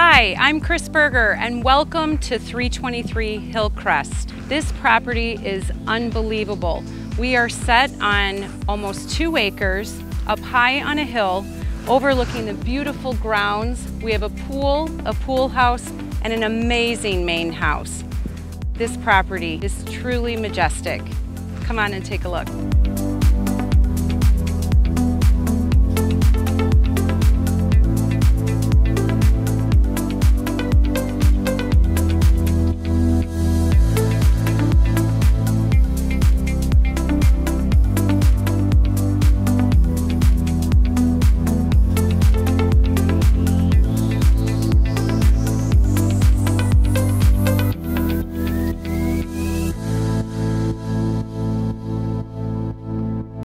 Hi, I'm Kris Berger and welcome to 323 Hillcrest. This property is unbelievable. We are set on almost 2 acres, up high on a hill, overlooking the beautiful grounds. We have a pool house, and an amazing main house. This property is truly majestic. Come on and take a look.